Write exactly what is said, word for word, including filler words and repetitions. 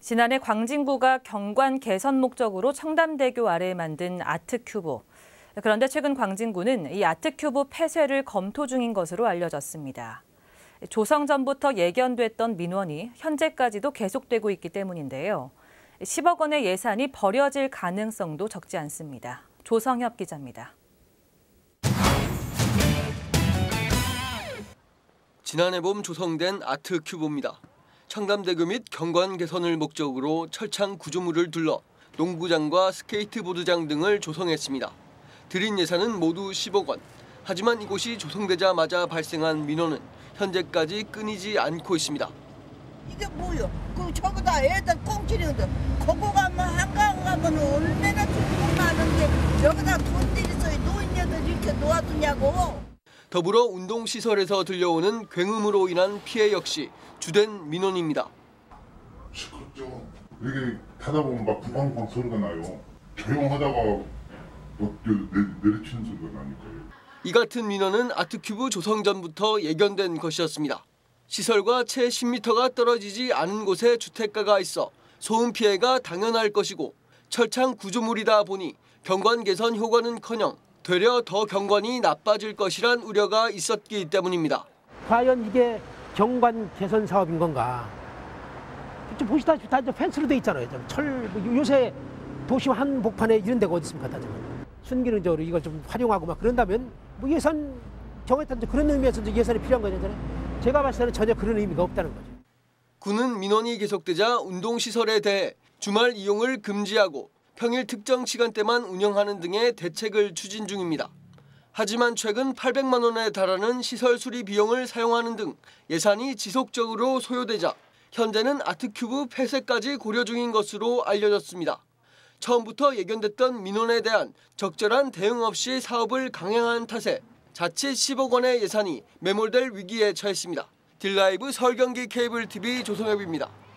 지난해 광진구가 경관 개선 목적으로 청담대교 아래에 만든 아트큐브. 그런데 최근 광진구는 이 아트큐브 폐쇄를 검토 중인 것으로 알려졌습니다. 조성 전부터 예견됐던 민원이 현재까지도 계속되고 있기 때문인데요. 십억 원의 예산이 버려질 가능성도 적지 않습니다. 조성엽 기자입니다. 지난해 봄 조성된 아트큐브입니다. 청담대교 및 경관 개선을 목적으로 철창 구조물을 둘러 농구장과 스케이트보드장 등을 조성했습니다. 들인 예산은 모두 십억 원. 하지만 이곳이 조성되자마자 발생한 민원은 현재까지 끊이지 않고 있습니다. 이게 뭐요? 그 저거다 애들 꽁치는데 거기 가면 한강 가면 얼마나 돈 많은데 여기다 돈 들여서 노인네들 이렇게 놓아두냐고. 더불어 운동시설에서 들려오는 굉음으로 인한 피해 역시 주된 민원입니다. 시끄럽죠. 이게 타다 보면 막 쿵쾅쿵쾅 소리가 나요. 조용하다가 뭐 내리치는 소리가 나니까요. 이 같은 민원은 아트큐브 조성 전부터 예견된 것이었습니다. 시설과 채 십 미터가 떨어지지 않은 곳에 주택가가 있어 소음 피해가 당연할 것이고 철창 구조물이다 보니 경관 개선 효과는커녕 되려 더 경관이 나빠질 것이란 우려가 있었기 때문입니다. 과연 이게 경관 개선 사업인 건가? 좀 보시다시피 다 펜스로 돼 있잖아요. 철 요새 도심 한복판에 이런 데가 어디 있습니까? 다 순기능적으로 이걸 좀 활용하고 막 그런다면 뭐 예산 정했던 그런 의미에서 예산이 필요한 거잖아요. 제가 봤을 때는 전혀 그런 의미가 없다는 거죠. 구는 민원이 계속되자 운동시설에 대해 주말 이용을 금지하고 평일 특정 시간대만 운영하는 등의 대책을 추진 중입니다. 하지만 최근 팔백만 원에 달하는 시설 수리 비용을 사용하는 등 예산이 지속적으로 소요되자 현재는 아트큐브 폐쇄까지 고려 중인 것으로 알려졌습니다. 처음부터 예견됐던 민원에 대한 적절한 대응 없이 사업을 강행한 탓에 자칫 십억 원의 예산이 매몰될 위기에 처했습니다. 딜라이브 서울 경기 케이블 티비 조성엽입니다.